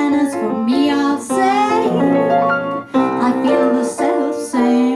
And as for me, I'll say I feel the self same.